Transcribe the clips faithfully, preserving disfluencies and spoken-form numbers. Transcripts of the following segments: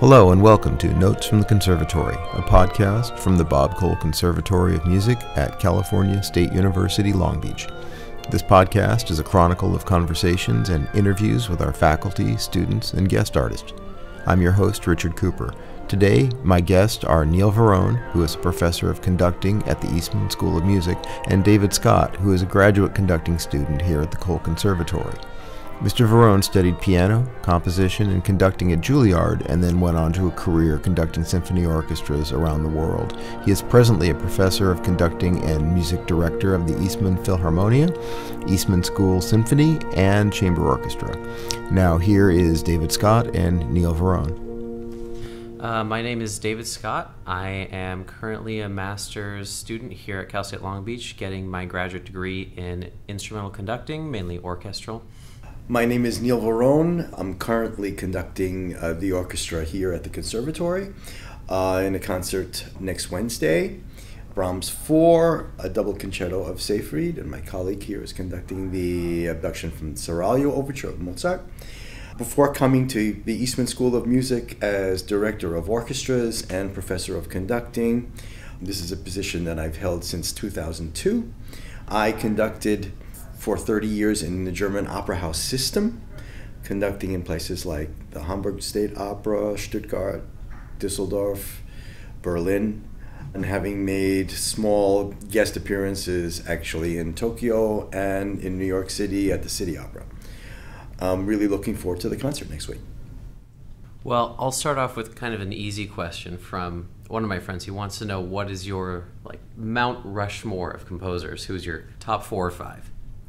Hello and welcome to Notes from the Conservatory, a podcast from the Bob Cole Conservatory of Music at California State University, Long Beach. This podcast is a chronicle of conversations and interviews with our faculty, students, and guest artists. I'm your host, Richard Cooper. Today, my guests are Neil Varon, who is a professor of conducting at the Eastman School of Music, and David Scott, who is a graduate conducting student here at the Cole Conservatory. Mister Varon studied piano, composition, and conducting at Juilliard, and then went on to a career conducting symphony orchestras around the world. He is presently a professor of conducting and music director of the Eastman Philharmonia, Eastman School Symphony, and Chamber Orchestra. Now here is David Scott and Neil Varon. Uh, my name is David Scott. I am currently a master's student here at Cal State Long Beach, getting my graduate degree in instrumental conducting, mainly orchestral. My name is Neil Varon. I'm currently conducting uh, the orchestra here at the Conservatory uh, in a concert next Wednesday. Brahms four, a double concerto of Seyfried, and my colleague here is conducting the abduction from Seraglio Overture of Mozart. Before coming to the Eastman School of Music as director of orchestras and professor of conducting, this is a position that I've held since two thousand two. I conducted for thirty years in the German opera house system, conducting in places like the Hamburg State Opera, Stuttgart, Düsseldorf, Berlin, and having made small guest appearances actually in Tokyo and in New York City at the City Opera. I'm really looking forward to the concert next week. Well, I'll start off with kind of an easy question from one of my friends. He wants to know, what is your like Mount Rushmore of composers? Who's your top four or five?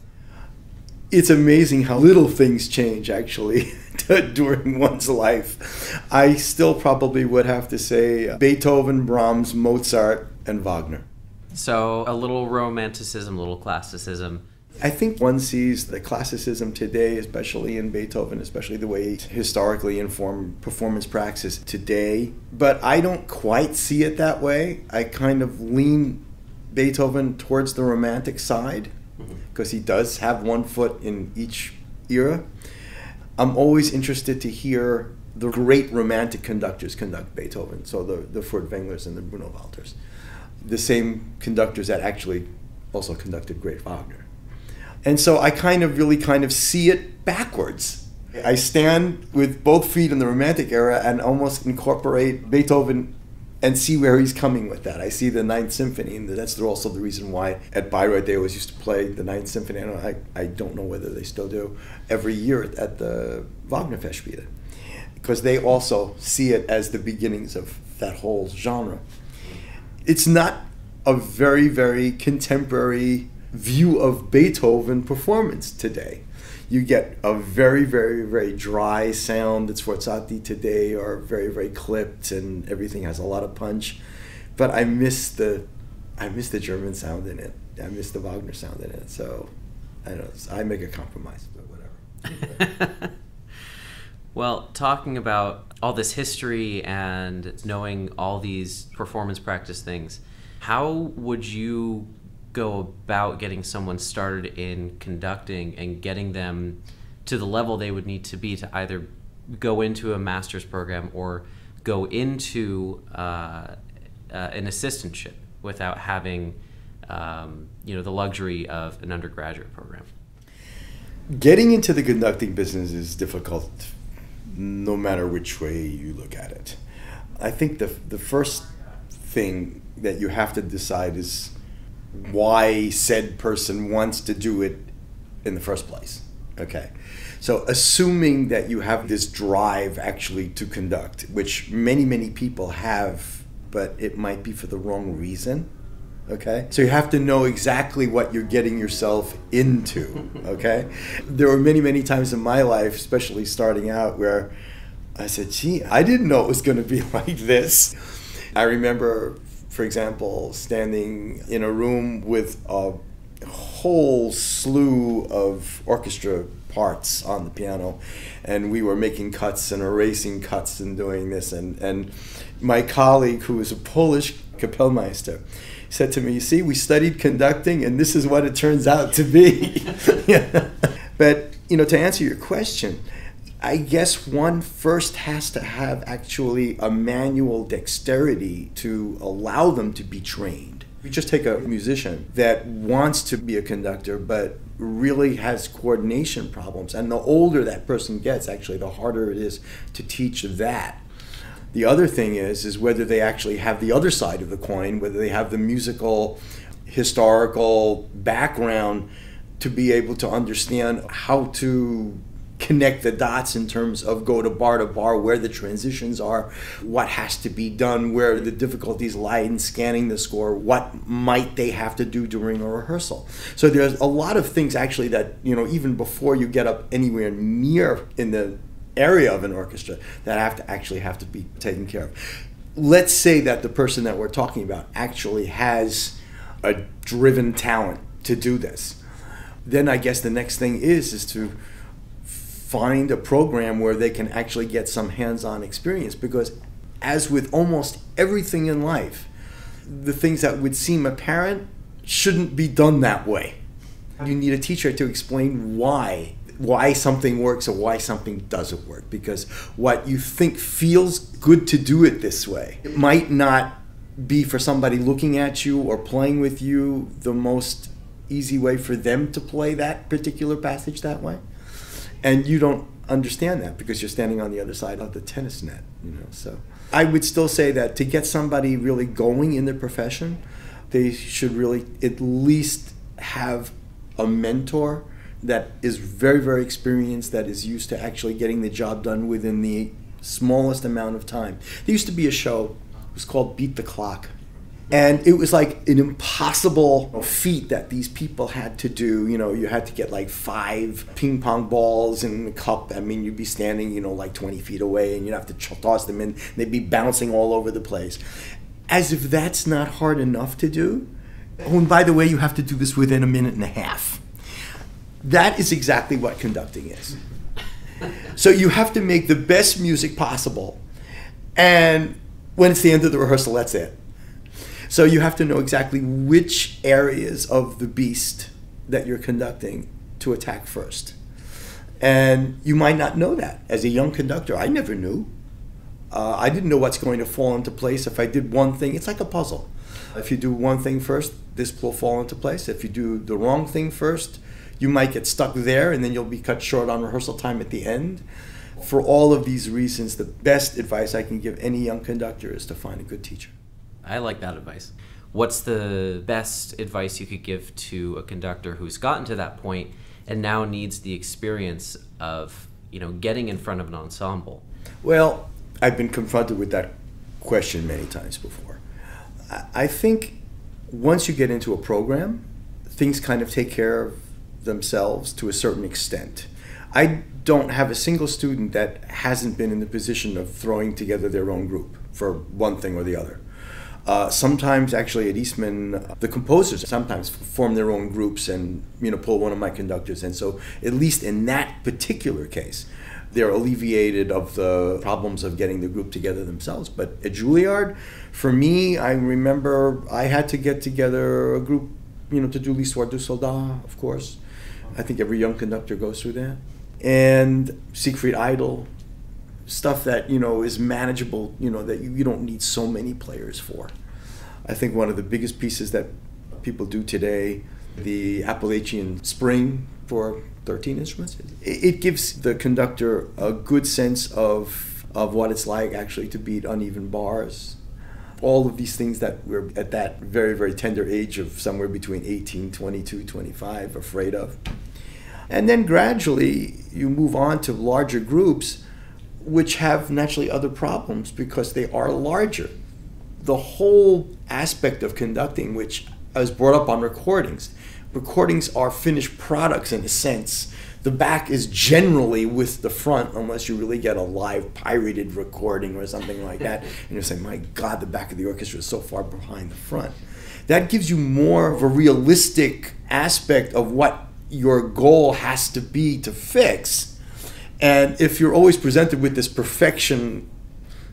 It's amazing how little things change, actually, during one's life. I still probably would have to say Beethoven, Brahms, Mozart, and Wagner. So a little romanticism, a little classicism. I think one sees the classicism today, especially in Beethoven, especially the way he historically informed performance praxis today. But I don't quite see it that way. I kind of lean Beethoven towards the romantic side, because he does have one foot in each era. I'm always interested to hear the great romantic conductors conduct Beethoven, so the, the Furtwänglers and the Bruno Walters, the same conductors that actually also conducted great Wagner. And so I kind of really kind of see it backwards. I stand with both feet in the romantic era and almost incorporate Beethoven and see where he's coming with that. I see the Ninth Symphony, and that's also the reason why at Bayreuth they always used to play the Ninth Symphony. I don't, I, I don't know whether they still do, every year at the Wagner Festspiele, because they also see it as the beginnings of that whole genre. It's not a very, very contemporary view of Beethoven performance today. You get a very, very, very dry sound. The sforzati today are very, very clipped, and everything has a lot of punch. But I miss the, I miss the German sound in it. I miss the Wagner sound in it. So, I don't know. I make a compromise, but whatever. Well, talking about all this history and knowing all these performance practice things, how would you go about getting someone started in conducting and getting them to the level they would need to be to either go into a master's program or go into uh, uh, an assistantship without having um, you know, the luxury of an undergraduate program? Getting into the conducting business is difficult no matter which way you look at it. I think the the first thing that you have to decide is why said person wants to do it in the first place. Okay, so assuming that you have this drive actually to conduct, which many, many people have, but it might be for the wrong reason. Okay, so you have to know exactly what you're getting yourself into. Okay, there were many, many times in my life, especially starting out, where I said, gee, I didn't know it was going to be like this. I remember, for example, standing in a room with a whole slew of orchestra parts on the piano, and we were making cuts and erasing cuts and doing this, and, and my colleague, who was a Polish Kapellmeister, said to me, you see, we studied conducting and this is what it turns out to be. Yeah. But, you know, to answer your question, I guess one first has to have actually a manual dexterity to allow them to be trained. You just take a musician that wants to be a conductor but really has coordination problems, and the older that person gets, actually, the harder it is to teach that. The other thing is, is whether they actually have the other side of the coin, whether they have the musical, historical background to be able to understand how to connect the dots in terms of go to bar to bar, where the transitions are, what has to be done, where the difficulties lie in scanning the score, what might they have to do during a rehearsal. So there's a lot of things actually that, you know, even before you get up anywhere near in the area of an orchestra, that have to actually have to be taken care of. Let's say that the person that we're talking about actually has a driven talent to do this. Then I guess the next thing is, is to find a program where they can actually get some hands-on experience, because as with almost everything in life, the things that would seem apparent shouldn't be done that way. You need a teacher to explain why why something works or why something doesn't work, because what you think feels good to do it this way, it might not be for somebody looking at you or playing with you the most easy way for them to play that particular passage that way. And you don't understand that because you're standing on the other side of the tennis net, you know. So I would still say that to get somebody really going in their profession, they should really at least have a mentor that is very, very experienced, that is used to actually getting the job done within the smallest amount of time. There used to be a show, it was called Beat the Clock. And it was like an impossible feat that these people had to do. You know, you had to get like five ping pong balls in a cup. I mean, you'd be standing, you know, like twenty feet away, and you'd have to toss them in. They'd be bouncing all over the place. As if that's not hard enough to do. Oh, and by the way, you have to do this within a minute and a half. That is exactly what conducting is. So you have to make the best music possible. And when it's the end of the rehearsal, that's it. So you have to know exactly which areas of the beast that you're conducting to attack first. And you might not know that. As a young conductor, I never knew. Uh, I didn't know what's going to fall into place if I did one thing. It's like a puzzle. If you do one thing first, this will fall into place. If you do the wrong thing first, you might get stuck there, and then you'll be cut short on rehearsal time at the end. For all of these reasons, the best advice I can give any young conductor is to find a good teacher. I like that advice. What's the best advice you could give to a conductor who's gotten to that point and now needs the experience of, you know, getting in front of an ensemble? Well, I've been confronted with that question many times before. I think once you get into a program, things kind of take care of themselves to a certain extent. I don't have a single student that hasn't been in the position of throwing together their own group for one thing or the other. Uh, sometimes, actually, at Eastman, the composers sometimes form their own groups and, you know, pull one of my conductors. And so, at least in that particular case, they're alleviated of the problems of getting the group together themselves. But at Juilliard, for me, I remember I had to get together a group, you know, to do L'Histoire du Soldat, of course. I think every young conductor goes through that. And Siegfried Idle, stuff that, you know, is manageable, you know, that you, you don't need so many players for. I think one of the biggest pieces that people do today, the Appalachian Spring for thirteen instruments, it, it gives the conductor a good sense of, of what it's like actually to beat uneven bars. All of these things that we're at that very, very tender age of somewhere between eighteen, twenty-two, twenty-five afraid of. And then gradually you move on to larger groups which have naturally other problems because they are larger. The whole aspect of conducting, which I was brought up on recordings, recordings are finished products in a sense. The back is generally with the front, unless you really get a live pirated recording or something like that. And you're saying, my God, the back of the orchestra is so far behind the front. That gives you more of a realistic aspect of what your goal has to be to fix. And if you're always presented with this perfection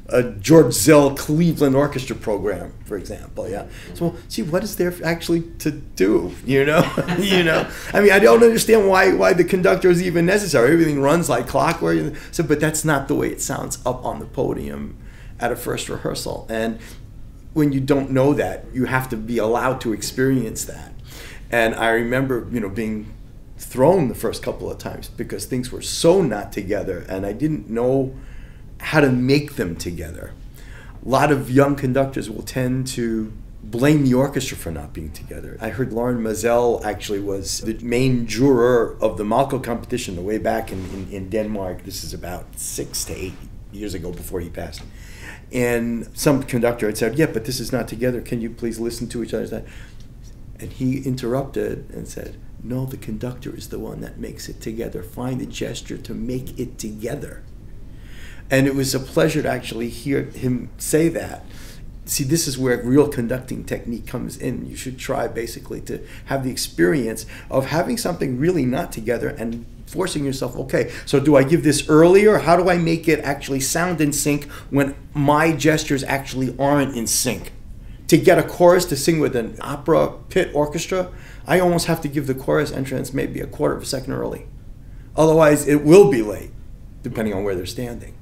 a George Zell Cleveland Orchestra program, for example. Yeah. So, well, gee, what is there actually to do? You know, you know. I mean, I don't understand why why the conductor is even necessary. Everything runs like clockwork. So, but that's not the way it sounds up on the podium at a first rehearsal. And when you don't know that, you have to be allowed to experience that. And I remember, you know, being thrown the first couple of times because things were so not together, and I didn't know how to make them together. A lot of young conductors will tend to blame the orchestra for not being together. I heard Lauren Mazel actually was the main juror of the Malko competition the way back in, in, in Denmark. This is about six to eight years ago before he passed. And some conductor had said, yeah, but this is not together. Can you please listen to each other? And he interrupted and said, no, the conductor is the one that makes it together. Find the gesture to make it together. And it was a pleasure to actually hear him say that. See, this is where real conducting technique comes in. You should try basically to have the experience of having something really not together and forcing yourself, okay, so do I give this earlier? How do I make it actually sound in sync when my gestures actually aren't in sync? To get a chorus to sing with an opera pit orchestra, I almost have to give the chorus entrance maybe a quarter of a second early. Otherwise, it will be late, depending on where they're standing.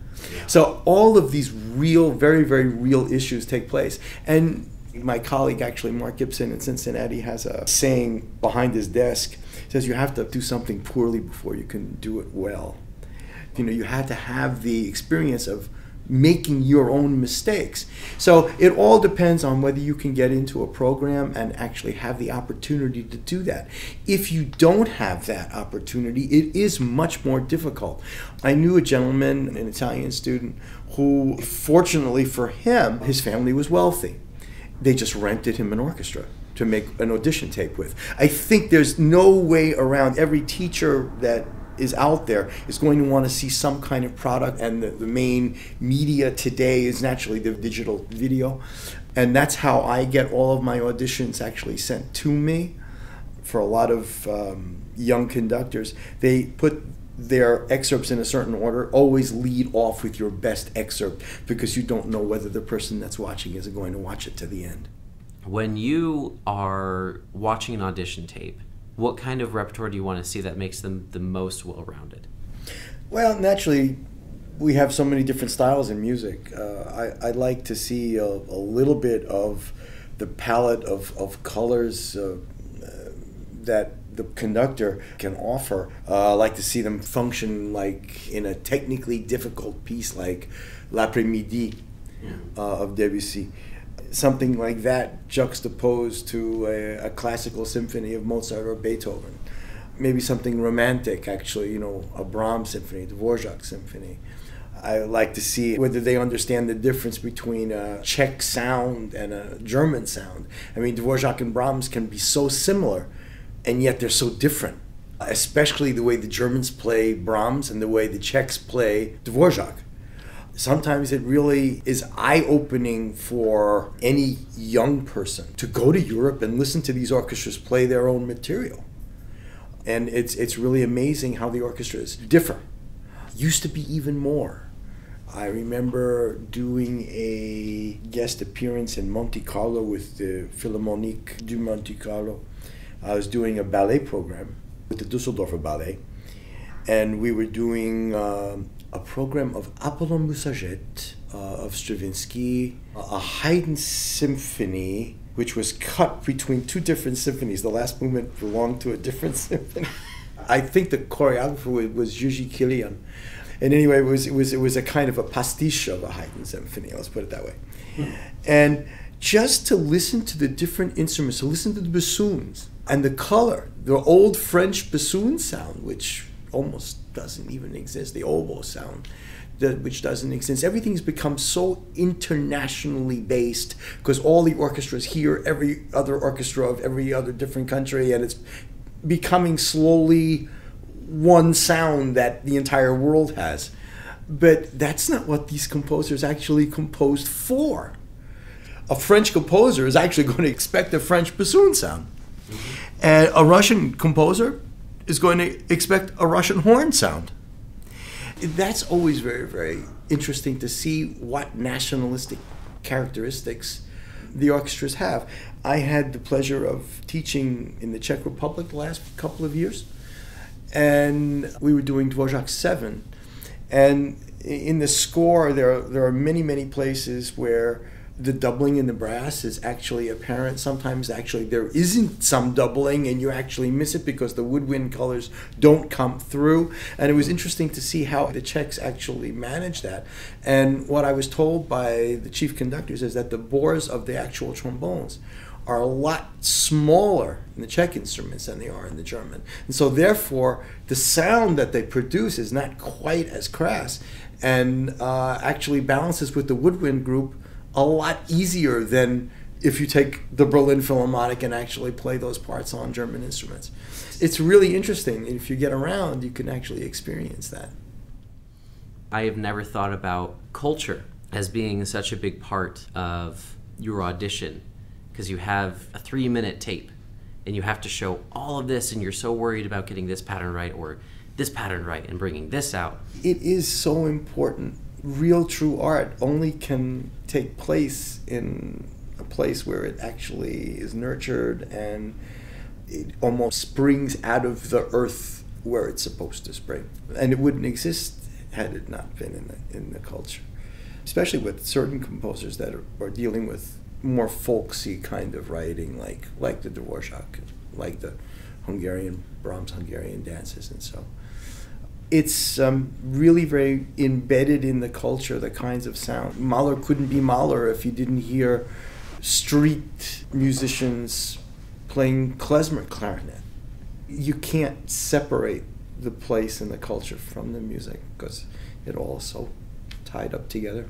So all of these real, very, very real issues take place. And my colleague, actually, Mark Gibson in Cincinnati, has a saying behind his desk. He says, you have to do something poorly before you can do it well. You know, you had to have the experience of making your own mistakes. So it all depends on whether you can get into a program and actually have the opportunity to do that. If you don't have that opportunity, it is much more difficult. I knew a gentleman, an Italian student, who, fortunately for him, his family was wealthy. They just rented him an orchestra to make an audition tape with. I think there's no way around. Every teacher that is out there is going to want to see some kind of product, and the, the main media today is naturally the digital video. And that's how I get all of my auditions actually sent to me. For a lot of um, young conductors, they put their excerpts in a certain order. Always lead off with your best excerpt, because you don't know whether the person that's watching is going to watch it to the end. When you are watching an audition tape, what kind of repertoire do you want to see that makes them the most well-rounded? Well, naturally, we have so many different styles in music. Uh, I, I like to see a, a little bit of the palette of, of colors uh, uh, that the conductor can offer. Uh, I like to see them function like in a technically difficult piece like L'Après-Midi yeah. uh, of Debussy. Something like that juxtaposed to a, a classical symphony of Mozart or Beethoven. Maybe something romantic, actually, you know, a Brahms symphony, Dvorak symphony. I like to see whether they understand the difference between a Czech sound and a German sound. I mean, Dvorak and Brahms can be so similar, and yet they're so different, especially the way the Germans play Brahms and the way the Czechs play Dvorak. Sometimes it really is eye-opening for any young person to go to Europe and listen to these orchestras play their own material. And it's it's really amazing how the orchestras differ. Used to be even more. I remember doing a guest appearance in Monte Carlo with the Philharmonique du Monte Carlo. I was doing a ballet program with the Düsseldorfer Ballet, and we were doing um, a program of Apollon Musaget, uh, of Stravinsky, a Haydn symphony, which was cut between two different symphonies. The last movement belonged to a different symphony. I think the choreographer was Yuji Kilian. And anyway, it was, it was, it was a kind of a pastiche of a Haydn symphony, let's put it that way. Hmm. And just to listen to the different instruments, to listen to the bassoons, and the color, the old French bassoon sound, which almost doesn't even exist, the oboe sound, the, which doesn't exist. Everything's become so internationally based because all the orchestras hear every other orchestra of every other different country, and it's becoming slowly one sound that the entire world has. But that's not what these composers actually composed for. A French composer is actually going to expect a French bassoon sound. And a Russian composer is going to expect a Russian horn sound. that's always very, very interesting to see what nationalistic characteristics the orchestras have. I had the pleasure of teaching in the Czech Republic the last couple of years, and we were doing Dvorak seven. And in the score, there are, there are many, many places where the doubling in the brass is actually apparent. Sometimes actually there isn't some doubling and you actually miss it because the woodwind colors don't come through. And it was interesting to see how the Czechs actually manage that. And what I was told by the chief conductors is that the bores of the actual trombones are a lot smaller in the Czech instruments than they are in the German. And so therefore, the sound that they produce is not quite as crass and uh, actually balances with the woodwind group a lot easier than if you take the Berlin Philharmonic and actually play those parts on German instruments. It's really interesting. If you get around, you can actually experience that. I have never thought about culture as being such a big part of your audition, because you have a three-minute tape and you have to show all of this and you're so worried about getting this pattern right or this pattern right and bringing this out. It is so important. Real true art only can take place in a place where it actually is nurtured and it almost springs out of the earth where it's supposed to spring. And it wouldn't exist had it not been in the, in the culture. Especially with certain composers that are, are dealing with more folksy kind of writing, like like the Dvorak, like the Hungarian, Brahms Hungarian dances and so. It's um, really very embedded in the culture, the kinds of sound. Mahler couldn't be Mahler if you didn't hear street musicians playing klezmer clarinet. You can't separate the place and the culture from the music because it all so tied up together.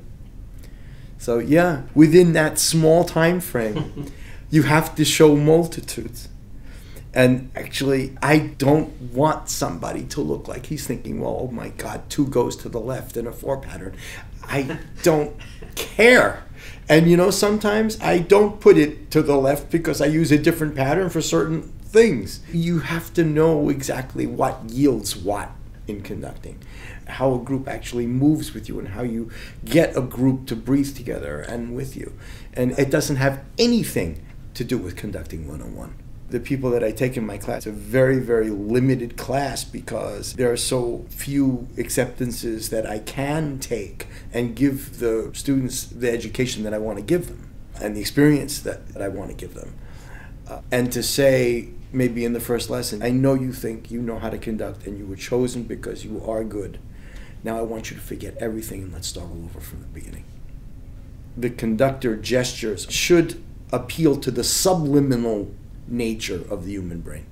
So yeah, within that small time frame, you have to show multitudes. And actually, I don't want somebody to look like he's thinking, well, oh my God, two goes to the left in a four pattern. I don't care. And you know, sometimes I don't put it to the left because I use a different pattern for certain things. You have to know exactly what yields what in conducting, how a group actually moves with you and how you get a group to breathe together and with you. And it doesn't have anything to do with conducting one-on-one. The people that I take in my class, it's a very, very limited class because there are so few acceptances that I can take and give the students the education that I want to give them and the experience that, that I want to give them. Uh, and to say, maybe in the first lesson, I know you think you know how to conduct and you were chosen because you are good. Now I want you to forget everything and let's start all over from the beginning. The conductor gestures should appeal to the subliminal nature of the human brain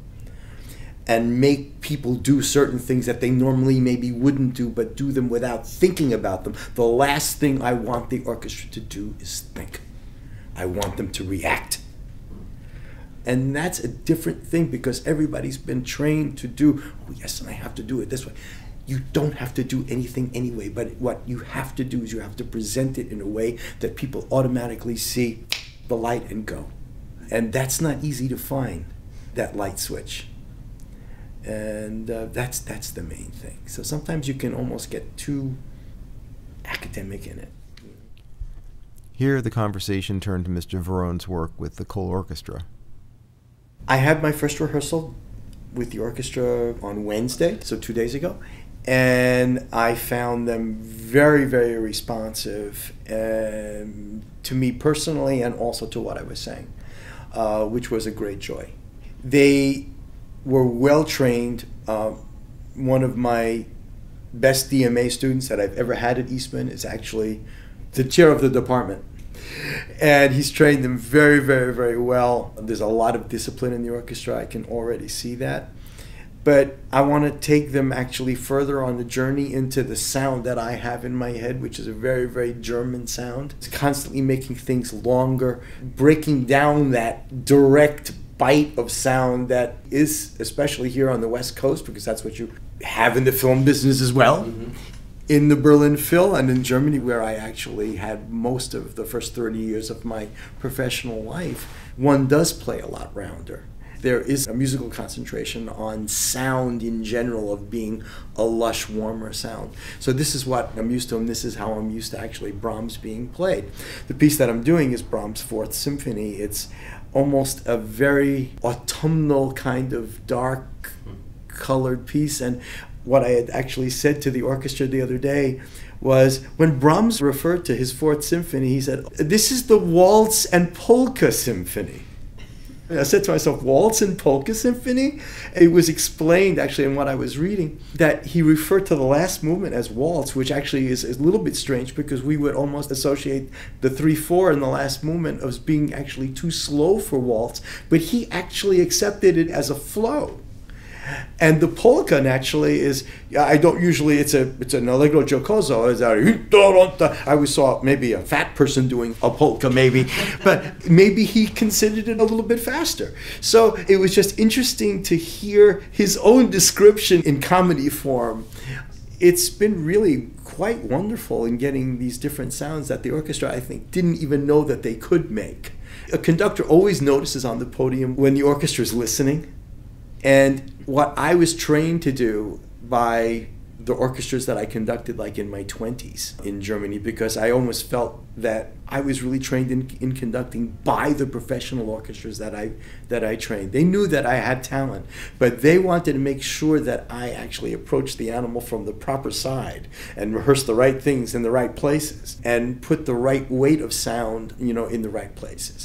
and make people do certain things that they normally maybe wouldn't do, but do them without thinking about them. The last thing I want the orchestra to do is think. I want them to react. And that's a different thing because everybody's been trained to do, oh yes, and I have to do it this way. You don't have to do anything anyway, but what you have to do is you have to present it in a way that people automatically see the light and go. And that's not easy to find, that light switch. And uh, that's that's the main thing. So sometimes you can almost get too academic in it. Here, the conversation turned to Mister Varon's work with the Cole Orchestra. I had my first rehearsal with the orchestra on Wednesday, so two days ago. And I found them very, very responsive um, to me personally and also to what I was saying. Uh, which was a great joy. They were well trained. Uh, one of my best D M A students that I've ever had at Eastman is actually the chair of the department. And he's trained them very, very, very well. There's a lot of discipline in the orchestra. I can already see that. But I want to take them actually further on the journey into the sound that I have in my head, which is a very, very German sound. It's constantly making things longer, breaking down that direct bite of sound that is, especially here on the West Coast, because that's what you have in the film business as well. Mm-hmm. In the Berlin Phil and in Germany, where I actually had most of the first thirty years of my professional life, one does play a lot rounder. there is a musical concentration on sound in general of being a lush, warmer sound. So this is what I'm used to, and this is how I'm used to actually Brahms being played. The piece that I'm doing is Brahms' Fourth Symphony. It's almost a very autumnal kind of dark colored piece, and what I had actually said to the orchestra the other day was, when Brahms referred to his Fourth Symphony, he said, "This is the Waltz and Polka Symphony." I said to myself, Waltz and Polka Symphony? It was explained actually in what I was reading that he referred to the last movement as waltz, which actually is, is a little bit strange because we would almost associate the three four in the last movement as being actually too slow for waltz, but he actually accepted it as a flow. And the polka naturally is, I don't usually, it's a it's an allegro giocoso. It's a, I always saw maybe a fat person doing a polka maybe, but maybe he considered it a little bit faster. So it was just interesting to hear his own description in comedy form. It's been really quite wonderful in getting these different sounds that the orchestra, I think, didn't even know that they could make. A conductor always notices on the podium when the orchestra is listening. And what I was trained to do by the orchestras that I conducted like in my twenties in Germany, because I almost felt that I was really trained in, in conducting by the professional orchestras that I that I trained. They knew that I had talent, but they wanted to make sure that I actually approached the animal from the proper side and rehearsed the right things in the right places and put the right weight of sound, you know, in the right places.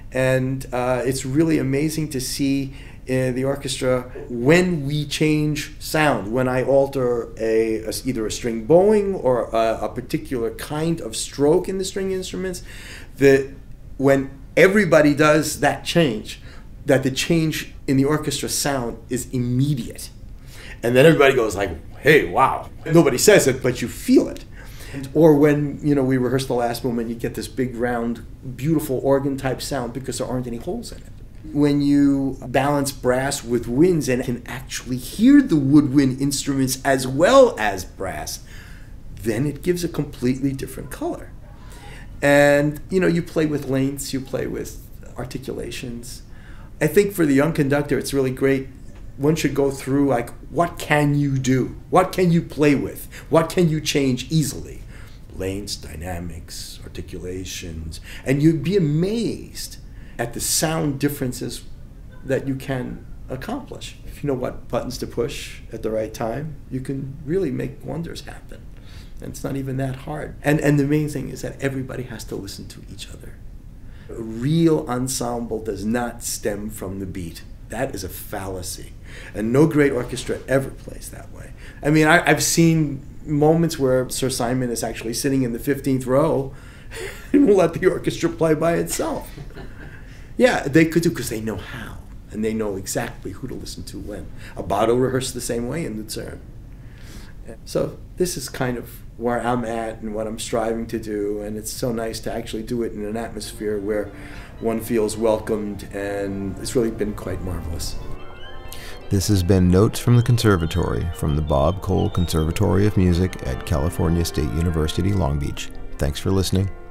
And uh, it's really amazing to see in the orchestra when we change sound, when I alter a, a either a string bowing or a, a particular kind of stroke in the string instruments, that when everybody does that change, that the change in the orchestra sound is immediate. And then everybody goes like, hey, wow. Nobody says it, but you feel it. Or when, you know, we rehearse the last movement, you get this big, round, beautiful organ-type sound because there aren't any holes in it. When you balance brass with winds and can actually hear the woodwind instruments as well as brass, then it gives a completely different color. And, you know, you play with lengths, you play with articulations. I think for the young conductor, it's really great. One should go through, like, what can you do? What can you play with? What can you change easily? Lengths, dynamics, articulations. And you'd be amazed at the sound differences that you can accomplish. If you know what buttons to push at the right time, you can really make wonders happen. And it's not even that hard. And, and the main thing is that everybody has to listen to each other. A real ensemble does not stem from the beat. That is a fallacy. And no great orchestra ever plays that way. I mean, I, I've seen moments where Sir Simon is actually sitting in the fifteenth row and will let the orchestra play by itself. Yeah, they could do, because they know how, and they know exactly who to listen to when. Abbado rehearsed the same way in Lucerne. So this is kind of where I'm at and what I'm striving to do, and it's so nice to actually do it in an atmosphere where one feels welcomed, and it's really been quite marvelous. This has been Notes from the Conservatory from the Bob Cole Conservatory of Music at California State University, Long Beach. Thanks for listening.